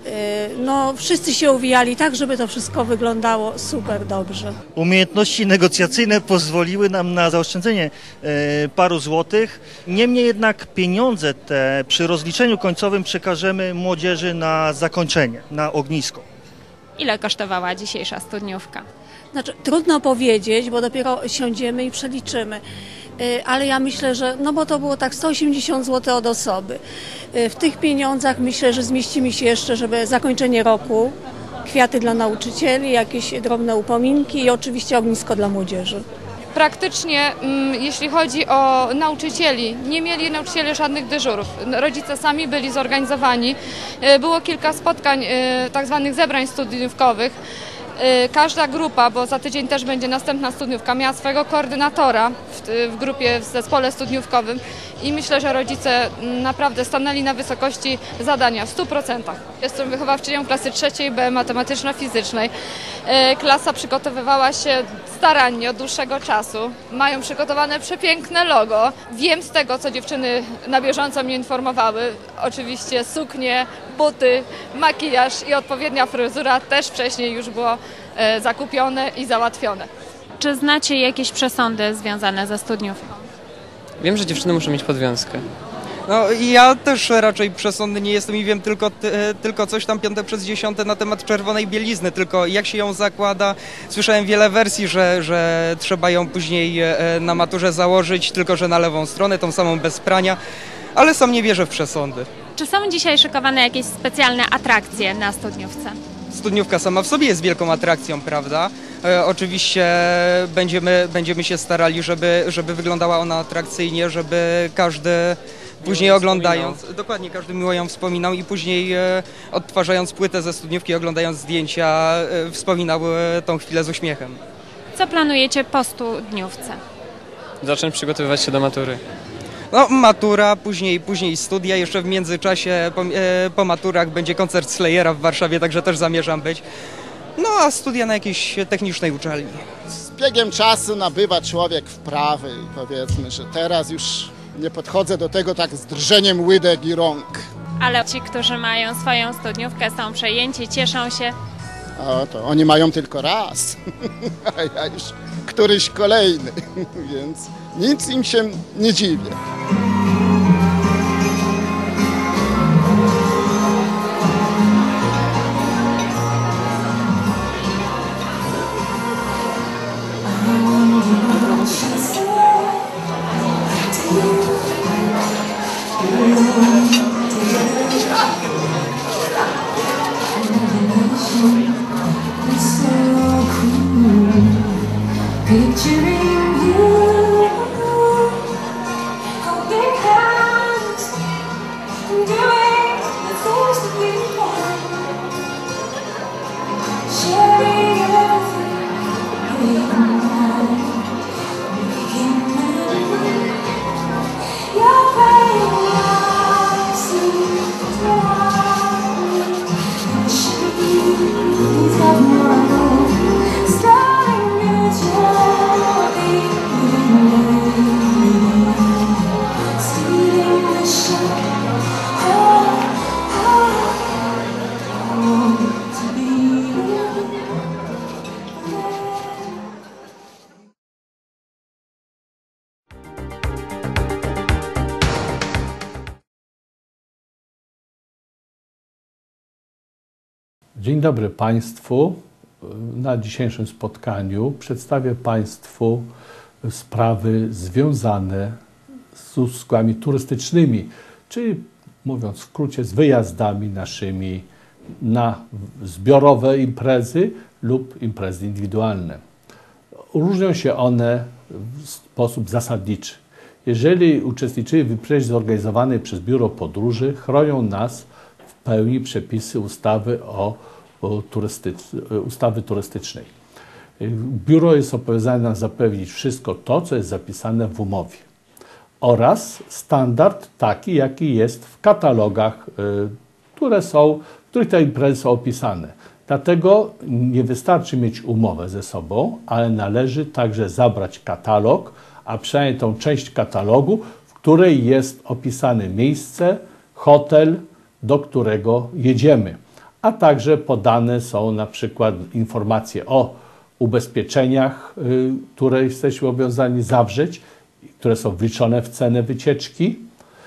No, wszyscy się uwijali tak, żeby to wszystko wyglądało super dobrze. Umiejętności negocjacyjne pozwoliły nam na zaoszczędzenie paru złotych. Niemniej jednak pieniądze te przy rozliczeniu końcowym przekażemy młodzieży na zakończenie, na ognisko. Ile kosztowała dzisiejsza studniówka? Znaczy, trudno powiedzieć, bo dopiero siądziemy i przeliczymy. Ale ja myślę, że, no bo to było tak sto osiemdziesiąt złotych od osoby. W tych pieniądzach myślę, że zmieścimy się jeszcze, żeby zakończenie roku, kwiaty dla nauczycieli, jakieś drobne upominki i oczywiście ognisko dla młodzieży. Praktycznie, jeśli chodzi o nauczycieli, nie mieli nauczyciele żadnych dyżurów. Rodzice sami byli zorganizowani. Było kilka spotkań, tak zwanych zebrań studniówkowych. Każda grupa, bo za tydzień też będzie następna studniówka, miała swojego koordynatora w, w grupie, w zespole studniówkowym i myślę, że rodzice naprawdę stanęli na wysokości zadania w stu procentach. Jestem wychowawczynią klasy trzeciej B matematyczno-fizycznej. Klasa przygotowywała się starannie od dłuższego czasu. Mają przygotowane przepiękne logo. Wiem z tego, co dziewczyny na bieżąco mnie informowały. Oczywiście suknie, buty, makijaż i odpowiednia fryzura też wcześniej już było e, zakupione i załatwione. Czy znacie jakieś przesądy związane ze studniówką? Wiem, że dziewczyny muszą mieć podwiązkę. No ja też raczej przesądny nie jestem i wiem tylko, tylko coś tam piąte przez dziesiąte na temat czerwonej bielizny, tylko jak się ją zakłada. Słyszałem wiele wersji, że, że trzeba ją później na maturze założyć, tylko że na lewą stronę, tą samą bez prania, ale sam nie wierzę w przesądy. Czy są dzisiaj szykowane jakieś specjalne atrakcje na studniówce? Studniówka sama w sobie jest wielką atrakcją, prawda? E, oczywiście będziemy, będziemy się starali, żeby, żeby wyglądała ona atrakcyjnie, żeby każdy później oglądając, wspominał. dokładnie każdy miło ją wspominał i później e, odtwarzając płytę ze studniówki, oglądając zdjęcia, e, wspominał e, tą chwilę z uśmiechem. Co planujecie po studniówce? Zacząć przygotowywać się do matury. No, matura, później, później studia, jeszcze w międzyczasie po, e, po maturach będzie koncert Slayera w Warszawie, także też zamierzam być. No a studia na jakiejś technicznej uczelni. Z biegiem czasu nabywa człowiek wprawy i powiedzmy, że teraz już nie podchodzę do tego tak z drżeniem łydek i rąk. Ale ci, którzy mają swoją studniówkę, są przejęci, cieszą się. O, to oni mają tylko raz, a ja już któryś kolejny, więc nic im się nie dziwię. Picturing you Dzień dobry Państwu. Na dzisiejszym spotkaniu przedstawię Państwu sprawy związane z usługami turystycznymi, czyli mówiąc w skrócie z wyjazdami naszymi na zbiorowe imprezy lub imprezy indywidualne. Różnią się one w sposób zasadniczy. Jeżeli uczestniczymy w imprezie zorganizowanej przez Biuro Podróży, chronią nas w pełni przepisy ustawy o, o turystycz, ustawy turystycznej. Biuro jest obowiązane nam zapewnić wszystko to, co jest zapisane w umowie oraz standard taki, jaki jest w katalogach, które są, w których te imprezy są opisane. Dlatego nie wystarczy mieć umowę ze sobą, ale należy także zabrać katalog, a przynajmniej tą część katalogu, w której jest opisane miejsce, hotel, do którego jedziemy. A także podane są na przykład informacje o ubezpieczeniach, y, które jesteśmy obowiązani zawrzeć, które są wliczone w cenę wycieczki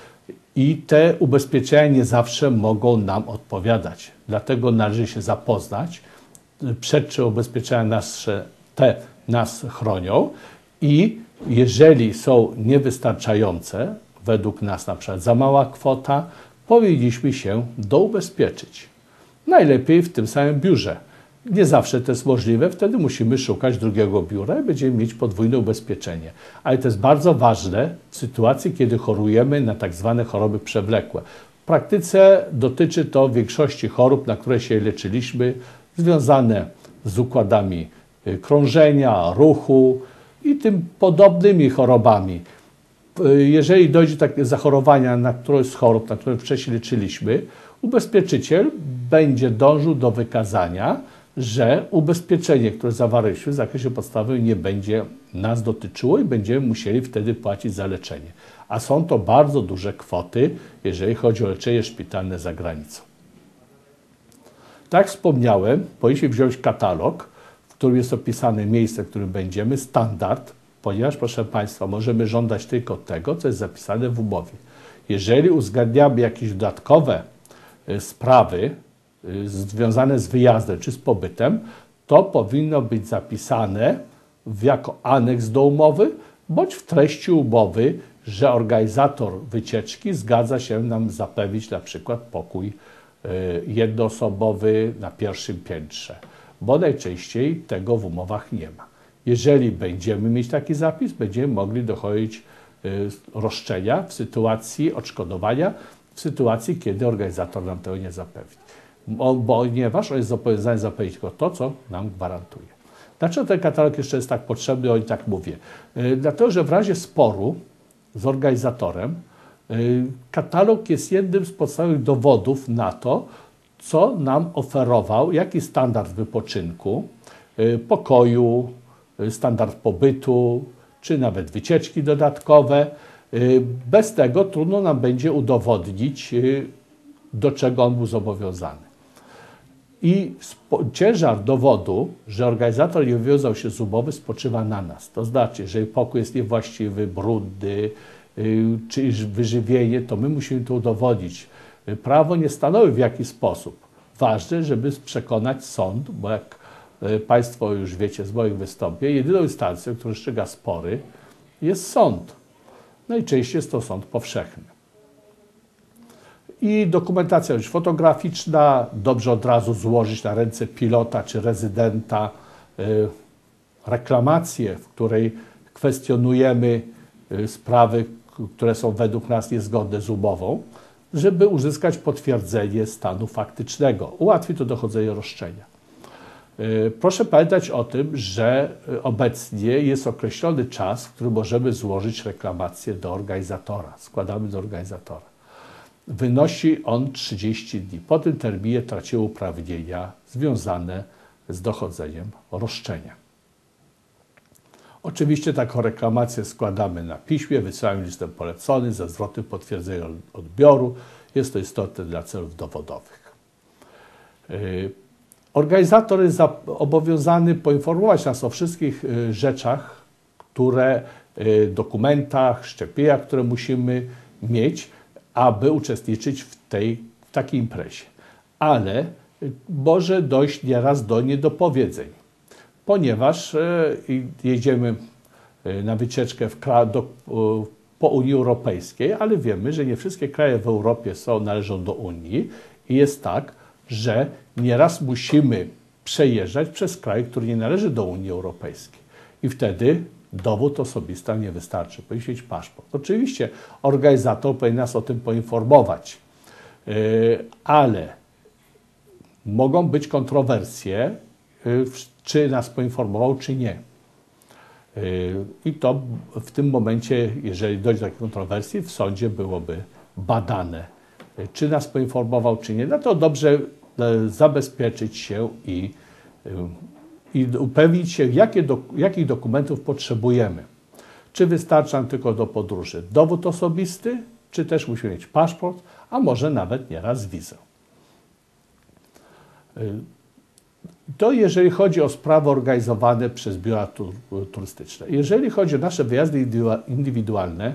i te ubezpieczenia nie zawsze mogą nam odpowiadać. Dlatego należy się zapoznać, przed czym ubezpieczenia nasze, te nas chronią i jeżeli są niewystarczające, według nas na przykład za mała kwota, powinniśmy się doubezpieczyć. Najlepiej w tym samym biurze. Nie zawsze to jest możliwe, wtedy musimy szukać drugiego biura i będziemy mieć podwójne ubezpieczenie. Ale to jest bardzo ważne w sytuacji, kiedy chorujemy na tak zwane choroby przewlekłe. W praktyce dotyczy to większości chorób, na które się leczyliśmy, związane z układami krążenia, ruchu i tym podobnymi chorobami. Jeżeli dojdzie do takie zachorowania na którąś z chorób, na które wcześniej leczyliśmy, ubezpieczyciel będzie dążył do wykazania, że ubezpieczenie, które zawarliśmy w zakresie podstawowym, nie będzie nas dotyczyło i będziemy musieli wtedy płacić za leczenie. A są to bardzo duże kwoty, jeżeli chodzi o leczenie szpitalne za granicą. Tak jak wspomniałem, powinniśmy wziąć katalog, w którym jest opisane miejsce, w którym będziemy, standard, ponieważ, proszę Państwa, możemy żądać tylko tego, co jest zapisane w umowie. Jeżeli uzgadniamy jakieś dodatkowe sprawy związane z wyjazdem czy z pobytem, to powinno być zapisane jako aneks do umowy, bądź w treści umowy, że organizator wycieczki zgadza się nam zapewnić na przykład pokój jednoosobowy na pierwszym piętrze, bo najczęściej tego w umowach nie ma. Jeżeli będziemy mieć taki zapis, będziemy mogli dochodzić roszczenia w sytuacji odszkodowania, w sytuacji, kiedy organizator nam tego nie zapewni. Ponieważ on jest zobowiązany zapewnić tylko to, co nam gwarantuje. Dlaczego ten katalog jeszcze jest tak potrzebny, o nim tak mówię? Dlatego, że w razie sporu z organizatorem katalog jest jednym z podstawowych dowodów na to, co nam oferował, jaki standard wypoczynku, pokoju, standard pobytu, czy nawet wycieczki dodatkowe. Bez tego trudno nam będzie udowodnić, do czego on był zobowiązany. I ciężar dowodu, że organizator nie wywiązał się z umowy, spoczywa na nas. To znaczy, jeżeli pokój jest niewłaściwy, brudny, czy wyżywienie, to my musimy to udowodnić. Prawo nie stanowi, w jaki sposób. Ważne, żeby przekonać sąd, bo jak Państwo już wiecie z moich wystąpień, jedyną instancją, która rozstrzyga spory, jest sąd. Najczęściej jest to sąd powszechny. I dokumentacja już fotograficzna, dobrze od razu złożyć na ręce pilota czy rezydenta reklamację, w której kwestionujemy sprawy, które są według nas niezgodne z umową, żeby uzyskać potwierdzenie stanu faktycznego. Ułatwi to dochodzenie roszczenia. Proszę pamiętać o tym, że obecnie jest określony czas, w którym możemy złożyć reklamację do organizatora. Składamy do organizatora. Wynosi on trzydzieści dni. Po tym terminie traciły uprawnienia związane z dochodzeniem roszczenia. Oczywiście taką reklamację składamy na piśmie, wysyłamy listem polecony ze zwrotem potwierdzenia odbioru. Jest to istotne dla celów dowodowych. Organizator jest obowiązany poinformować nas o wszystkich rzeczach, które, dokumentach, szczepieniach, które musimy mieć, aby uczestniczyć w, tej, w takiej imprezie. Ale może dojść nieraz do niedopowiedzeń, ponieważ jedziemy na wycieczkę w kraj, do, po Unii Europejskiej, ale wiemy, że nie wszystkie kraje w Europie są, należą do Unii i jest tak, że nieraz musimy przejeżdżać przez kraj, który nie należy do Unii Europejskiej. I wtedy dowód osobisty nie wystarczy, powinien mieć paszport. Oczywiście organizator powinien nas o tym poinformować, ale mogą być kontrowersje, czy nas poinformował, czy nie. I to w tym momencie, jeżeli dojdzie do takiej kontrowersji, w sądzie byłoby badane, czy nas poinformował, czy nie. No to dobrze zabezpieczyć się i, i upewnić się, jakie do, jakich dokumentów potrzebujemy. Czy wystarcza nam tylko do podróży dowód osobisty, czy też musimy mieć paszport, a może nawet nieraz wizę. To jeżeli chodzi o sprawy organizowane przez biura tur turystyczne. Jeżeli chodzi o nasze wyjazdy indywidualne,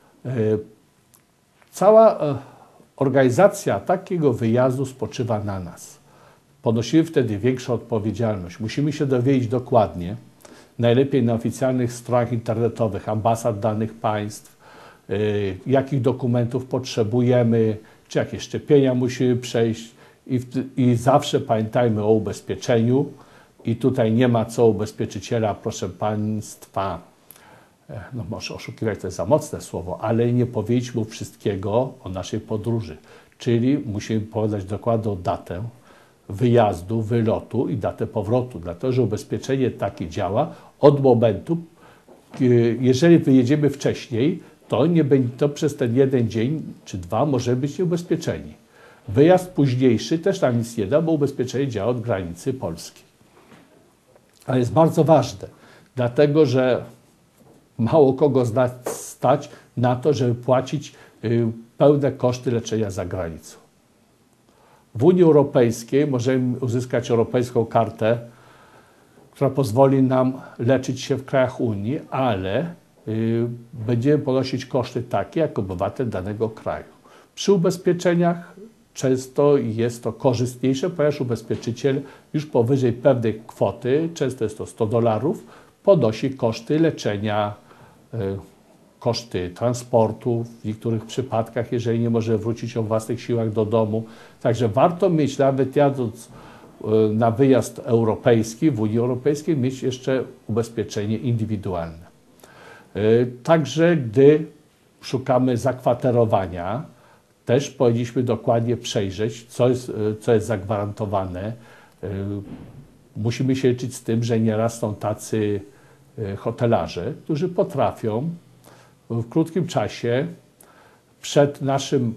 cała organizacja takiego wyjazdu spoczywa na nas. Ponosimy wtedy większą odpowiedzialność. Musimy się dowiedzieć dokładnie, najlepiej na oficjalnych stronach internetowych ambasad danych państw, jakich dokumentów potrzebujemy, czy jakie szczepienia musimy przejść. I, w, I zawsze pamiętajmy o ubezpieczeniu. I tutaj nie ma co ubezpieczyciela, proszę Państwa, no może oszukiwać to jest za mocne słowo, ale nie powiedzieć mu wszystkiego o naszej podróży. Czyli musimy podać dokładną datę wyjazdu, wylotu i datę powrotu. Dlatego, że ubezpieczenie takie działa od momentu, jeżeli wyjedziemy wcześniej, to, nie będzie, to przez ten jeden dzień czy dwa możemy być nieubezpieczeni. Wyjazd późniejszy też nam nic nie da, bo ubezpieczenie działa od granicy Polski. Ale jest bardzo ważne, dlatego że mało kogo stać na to, żeby płacić pełne koszty leczenia za granicą. W Unii Europejskiej możemy uzyskać europejską kartę, która pozwoli nam leczyć się w krajach Unii, ale będziemy ponosić koszty takie jak obywatel danego kraju. Przy ubezpieczeniach często jest to korzystniejsze, ponieważ ubezpieczyciel już powyżej pewnej kwoty, często jest to sto dolarów, ponosi koszty leczenia, koszty transportu, w niektórych przypadkach, jeżeli nie może wrócić o własnych siłach do domu. Także warto mieć, nawet jadąc na wyjazd europejski, w Unii Europejskiej, mieć jeszcze ubezpieczenie indywidualne. Także gdy szukamy zakwaterowania, też powinniśmy dokładnie przejrzeć, co jest, co jest zagwarantowane. Musimy się liczyć z tym, że nieraz są tacy hotelarze, którzy potrafią w krótkim czasie przed naszym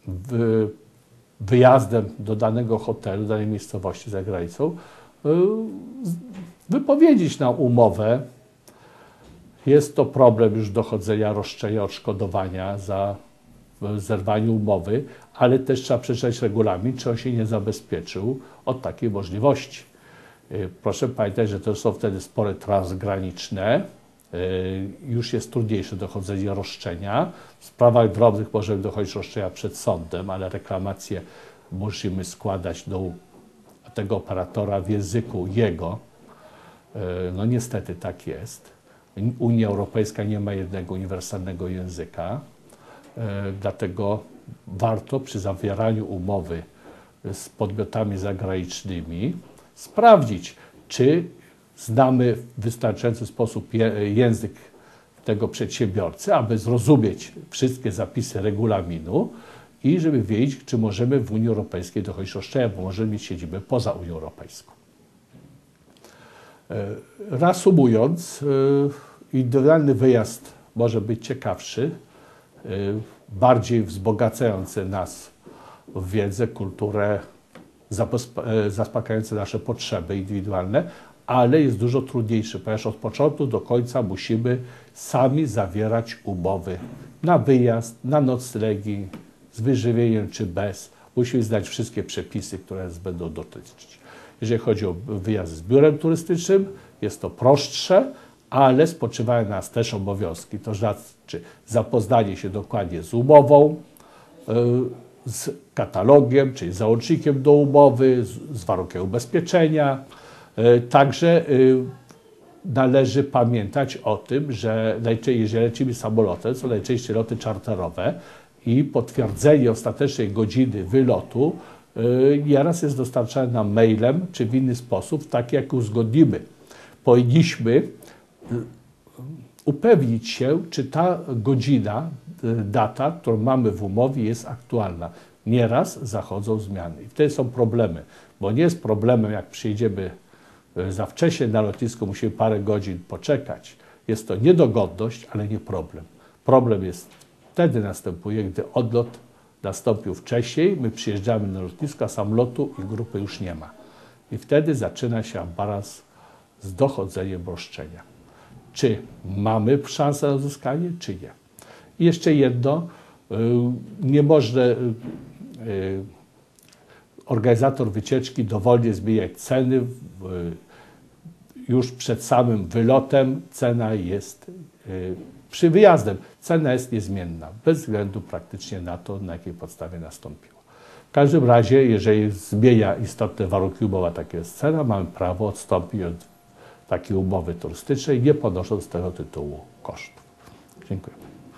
wyjazdem do danego hotelu, do danej miejscowości za granicą, wypowiedzieć nam umowę. Jest to problem już dochodzenia roszczenia, odszkodowania za zerwanie umowy, ale też trzeba przeczytać regulamin, czy on się nie zabezpieczył od takiej możliwości. Proszę pamiętać, że to są wtedy spory transgraniczne, już jest trudniejsze dochodzenie roszczenia. W sprawach drobnych możemy dochodzić roszczenia przed sądem, ale reklamacje musimy składać do tego operatora w języku jego. No niestety tak jest. Unia Europejska nie ma jednego uniwersalnego języka, dlatego warto przy zawieraniu umowy z podmiotami zagranicznymi sprawdzić, czy znamy w wystarczający sposób język tego przedsiębiorcy, aby zrozumieć wszystkie zapisy regulaminu i żeby wiedzieć, czy możemy w Unii Europejskiej dochodzić roszczenia, bo możemy mieć siedzibę poza Unią Europejską. Reasumując, indywidualny wyjazd może być ciekawszy, bardziej wzbogacający nas w wiedzę, kulturę, zaspokajający nasze potrzeby indywidualne, ale jest dużo trudniejszy, ponieważ od początku do końca musimy sami zawierać umowy na wyjazd, na noclegi, z wyżywieniem czy bez. Musimy znać wszystkie przepisy, które nas będą dotyczyć. Jeżeli chodzi o wyjazd z biurem turystycznym, jest to prostsze, ale spoczywają na nas też obowiązki. To znaczy zapoznanie się dokładnie z umową, z katalogiem, czyli załącznikiem do umowy, z warunkiem ubezpieczenia. Także należy pamiętać o tym, że jeżeli lecimy samolotem, są najczęściej loty czarterowe i potwierdzenie ostatecznej godziny wylotu nieraz jest dostarczane nam mailem czy w inny sposób, tak jak uzgodnimy. Powinniśmy upewnić się, czy ta godzina, data, którą mamy w umowie, jest aktualna. Nieraz zachodzą zmiany i wtedy są problemy, bo nie jest problemem, jak przyjedziemy za wcześnie na lotnisko, musimy parę godzin poczekać. Jest to niedogodność, ale nie problem. Problem jest wtedy następuje, gdy odlot nastąpił wcześniej, my przyjeżdżamy na lotnisko, a samolotu i grupy już nie ma. I wtedy zaczyna się ambaras z dochodzeniem roszczenia. Czy mamy szansę na uzyskanie, czy nie. I jeszcze jedno, nie można organizator wycieczki dowolnie zmieniać ceny. Już przed samym wylotem cena jest, przy wyjazdem cena jest niezmienna, bez względu praktycznie na to, na jakiej podstawie nastąpiło. W każdym razie, jeżeli zmienia istotne warunki umowa, taka jest cena, mamy prawo odstąpić od takiej umowy turystycznej, nie ponosząc z tego tytułu kosztów. Dziękuję.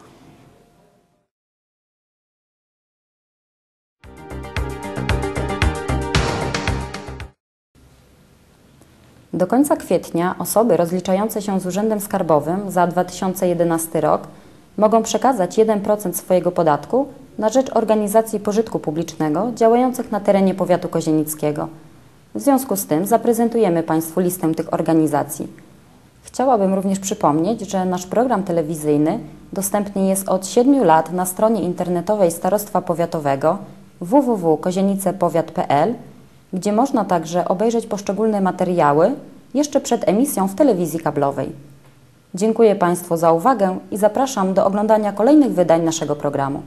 Do końca kwietnia osoby rozliczające się z Urzędem Skarbowym za dwa tysiące jedenasty rok mogą przekazać jeden procent swojego podatku na rzecz organizacji pożytku publicznego działających na terenie powiatu kozienickiego. W związku z tym zaprezentujemy Państwu listę tych organizacji. Chciałabym również przypomnieć, że nasz program telewizyjny dostępny jest od siedmiu lat na stronie internetowej Starostwa Powiatowego w w w kropka kozienicepowiat kropka p l, gdzie można także obejrzeć poszczególne materiały jeszcze przed emisją w telewizji kablowej. Dziękuję Państwu za uwagę i zapraszam do oglądania kolejnych wydań naszego programu.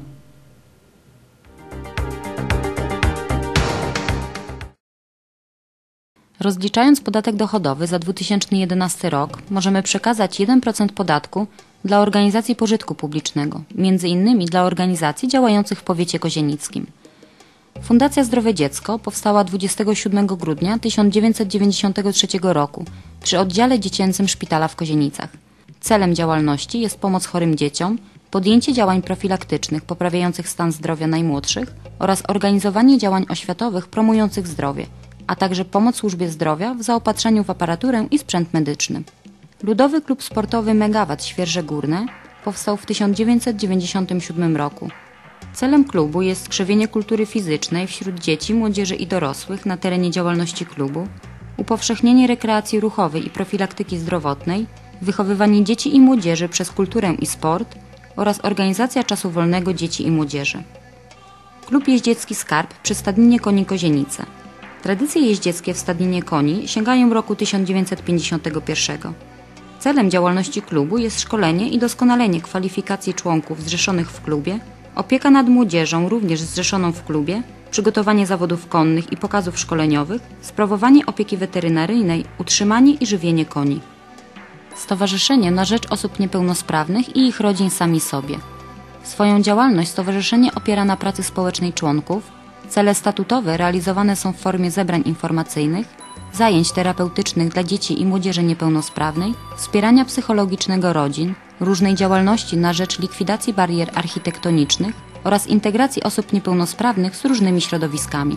Rozliczając podatek dochodowy za dwa tysiące jedenasty rok, możemy przekazać jeden procent podatku dla organizacji pożytku publicznego, między innymi dla organizacji działających w powiecie kozienickim. Fundacja Zdrowe Dziecko powstała dwudziestego siódmego grudnia tysiąc dziewięćset dziewięćdziesiątego trzeciego roku przy oddziale dziecięcym szpitala w Kozienicach. Celem działalności jest pomoc chorym dzieciom, podjęcie działań profilaktycznych poprawiających stan zdrowia najmłodszych oraz organizowanie działań oświatowych promujących zdrowie, a także pomoc służbie zdrowia w zaopatrzeniu w aparaturę i sprzęt medyczny. Ludowy Klub Sportowy Megawat Świerże Górne powstał w tysiąc dziewięćset dziewięćdziesiątym siódmym roku. Celem klubu jest krzewienie kultury fizycznej wśród dzieci, młodzieży i dorosłych na terenie działalności klubu, upowszechnienie rekreacji ruchowej i profilaktyki zdrowotnej, wychowywanie dzieci i młodzieży przez kulturę i sport oraz organizacja czasu wolnego dzieci i młodzieży. Klub Jeździecki Skarb przy Stadninie Koni Kozienice. Tradycje jeździeckie w Stadninie Koni sięgają roku tysiąc dziewięćset pięćdziesiątego pierwszego. Celem działalności klubu jest szkolenie i doskonalenie kwalifikacji członków zrzeszonych w klubie, opieka nad młodzieżą również zrzeszoną w klubie, przygotowanie zawodów konnych i pokazów szkoleniowych, sprawowanie opieki weterynaryjnej, utrzymanie i żywienie koni. Stowarzyszenie na rzecz osób niepełnosprawnych i ich rodzin sami sobie. Swoją działalność stowarzyszenie opiera na pracy społecznej członków. Cele statutowe realizowane są w formie zebrań informacyjnych, zajęć terapeutycznych dla dzieci i młodzieży niepełnosprawnej, wspierania psychologicznego rodzin, różnej działalności na rzecz likwidacji barier architektonicznych oraz integracji osób niepełnosprawnych z różnymi środowiskami.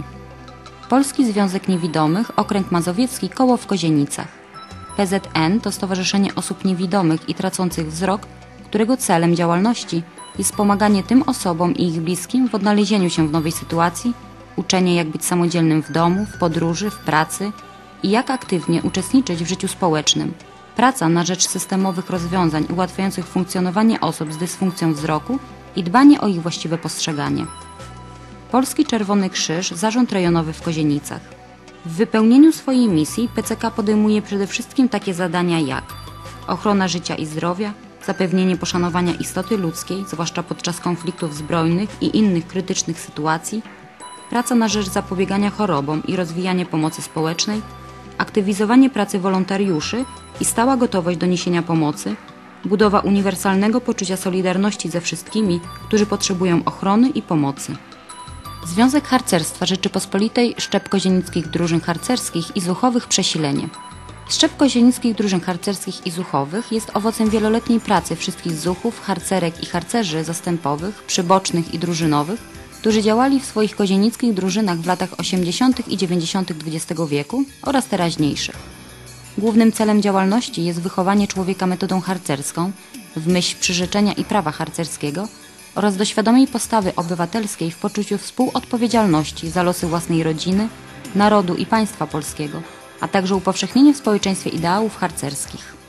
Polski Związek Niewidomych, Okręg Mazowiecki, Koło w Kozienicach. P Z N to Stowarzyszenie Osób Niewidomych i Tracących Wzrok, którego celem działalności jest pomaganie tym osobom i ich bliskim w odnalezieniu się w nowej sytuacji, uczenie jak być samodzielnym w domu, w podróży, w pracy i jak aktywnie uczestniczyć w życiu społecznym. Praca na rzecz systemowych rozwiązań ułatwiających funkcjonowanie osób z dysfunkcją wzroku i dbanie o ich właściwe postrzeganie. Polski Czerwony Krzyż, Zarząd Rejonowy w Kozienicach. W wypełnieniu swojej misji P C K podejmuje przede wszystkim takie zadania jak ochrona życia i zdrowia, zapewnienie poszanowania istoty ludzkiej, zwłaszcza podczas konfliktów zbrojnych i innych krytycznych sytuacji, praca na rzecz zapobiegania chorobom i rozwijanie pomocy społecznej, aktywizowanie pracy wolontariuszy i stała gotowość do niesienia pomocy, budowa uniwersalnego poczucia solidarności ze wszystkimi, którzy potrzebują ochrony i pomocy. Związek Harcerstwa Rzeczypospolitej Szczep Kozienickich Drużyn Harcerskich i Zuchowych Przesilenie. Szczep Kozienickich Drużyn Harcerskich i Zuchowych jest owocem wieloletniej pracy wszystkich zuchów, harcerek i harcerzy zastępowych, przybocznych i drużynowych, którzy działali w swoich kozienickich drużynach w latach osiemdziesiątych i dziewięćdziesiątych dwudziestego wieku oraz teraźniejszych. Głównym celem działalności jest wychowanie człowieka metodą harcerską, w myśl przyrzeczenia i prawa harcerskiego oraz do świadomej postawy obywatelskiej w poczuciu współodpowiedzialności za losy własnej rodziny, narodu i państwa polskiego, a także upowszechnienie w społeczeństwie ideałów harcerskich.